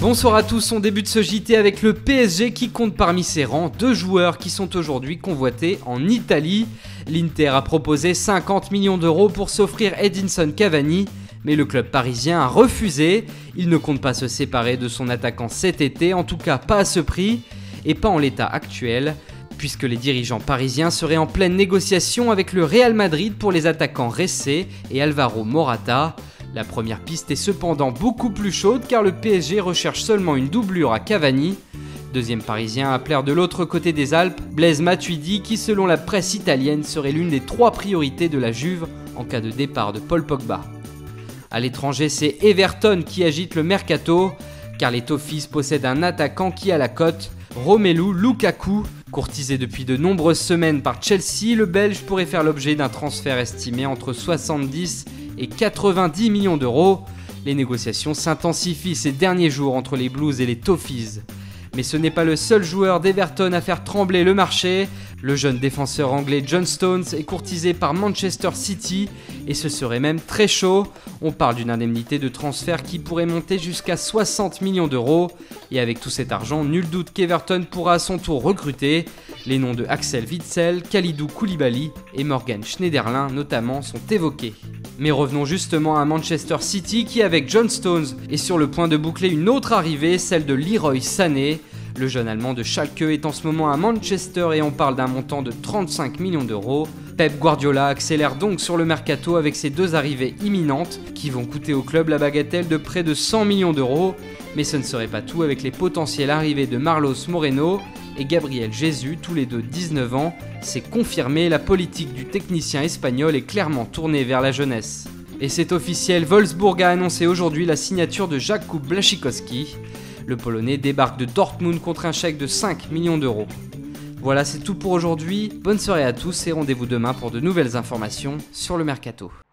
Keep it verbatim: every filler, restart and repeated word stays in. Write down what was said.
Bonsoir à tous, on débute ce J T avec le P S G qui compte parmi ses rangs deux joueurs qui sont aujourd'hui convoités en Italie. L'Inter a proposé cinquante millions d'euros pour s'offrir Edinson Cavani, mais le club parisien a refusé. Il ne compte pas se séparer de son attaquant cet été, en tout cas pas à ce prix, et pas en l'état actuel, puisque les dirigeants parisiens seraient en pleine négociation avec le Real Madrid pour les attaquants Ressé et Alvaro Morata. La première piste est cependant beaucoup plus chaude car le P S G recherche seulement une doublure à Cavani. Deuxième parisien à plaire de l'autre côté des Alpes, Blaise Matuidi qui selon la presse italienne serait l'une des trois priorités de la Juve en cas de départ de Paul Pogba. À l'étranger, c'est Everton qui agite le mercato car les Toffees possèdent un attaquant qui a la cote, Romelu Lukaku. Courtisé depuis de nombreuses semaines par Chelsea, le Belge pourrait faire l'objet d'un transfert estimé entre soixante-dix et quatre-vingt-dix millions d'euros. Les négociations s'intensifient ces derniers jours entre les Blues et les Toffees. Mais ce n'est pas le seul joueur d'Everton à faire trembler le marché. Le jeune défenseur anglais John Stones est courtisé par Manchester City et ce serait même très chaud. On parle d'une indemnité de transfert qui pourrait monter jusqu'à soixante millions d'euros. Et avec tout cet argent, nul doute qu'Everton pourra à son tour recruter. Les noms de Axel Witsel, Kalidou Koulibaly et Morgan Schneiderlin notamment sont évoqués. Mais revenons justement à Manchester City qui, avec John Stones, est sur le point de boucler une autre arrivée, celle de Leroy Sané. Le jeune allemand de Schalke est en ce moment à Manchester et on parle d'un montant de trente-cinq millions d'euros. Pep Guardiola accélère donc sur le mercato avec ses deux arrivées imminentes qui vont coûter au club la bagatelle de près de cent millions d'euros. Mais ce ne serait pas tout avec les potentielles arrivées de Marlos Moreno et Gabriel Jesus, tous les deux dix-neuf ans. C'est confirmé, la politique du technicien espagnol est clairement tournée vers la jeunesse. Et c'est officiel, Wolfsburg a annoncé aujourd'hui la signature de Jakub Błaszczykowski. Le Polonais débarque de Dortmund contre un chèque de cinq millions d'euros. Voilà, c'est tout pour aujourd'hui. Bonne soirée à tous et rendez-vous demain pour de nouvelles informations sur le mercato.